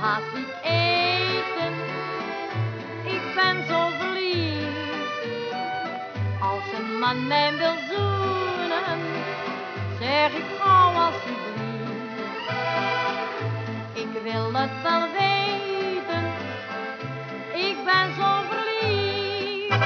haast niet eten, ik ben zo verliefd. Als een man mij wil zoenen, zeg ik gauw alsjeblieft. Ik wil het wel weten, ik ben zo verliefd.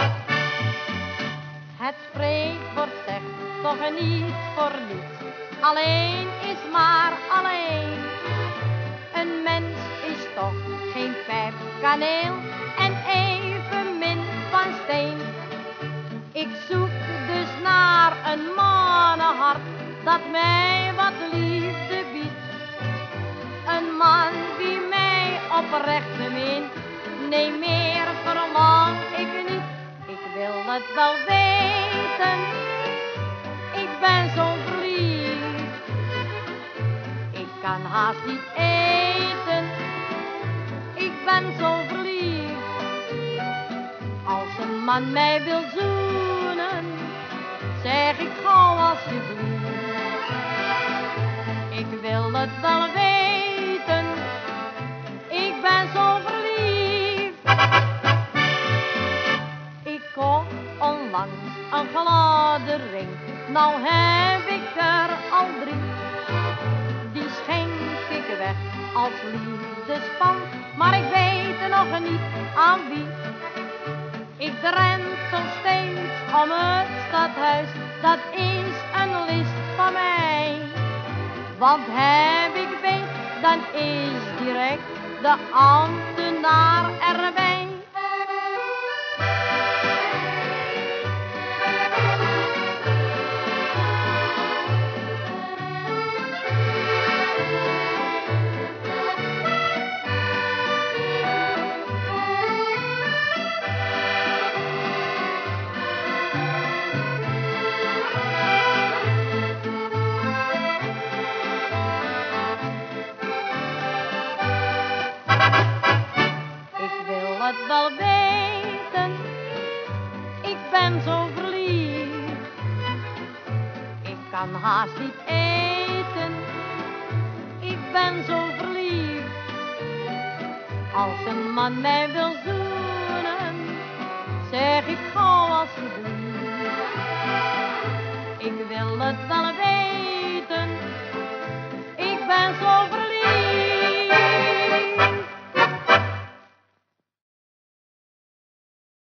Het spreekwoord zegt toch niet voor niets, alleen is maar alleen. Een mens is toch geen pijp kaneel en evenmin van steen. Ik zoek dus naar een mannenhart dat mij wat liefde biedt. Een man die mij oprecht bemint, nee meer verlang ik niet. Ik wil het wel weten, ik ben zo verliefd. Ik kan haast niet eten, ik ben zo verliefd. Als een man mij wil zoenen, zeg ik gauw alsjeblieft. Ik wil het wel weten, ik ben zo verliefd. Ik kocht onlangs een gladde ring, nou heb ik er al 3. Die schenk ik weg als liefdespand, maar ik weet nog niet aan wie. Ik drentel steeds om het stadhuis, dat is een list van mij. Want heb ik weet, dan is direct de ambtenaar erbij. Het wel weten, ik ben zo verliefd. Ik kan haast niet eten, ik ben zo verliefd. Als een man mij wil zoenen, zeg ik gauw alsjeblieft. Ik wil het wel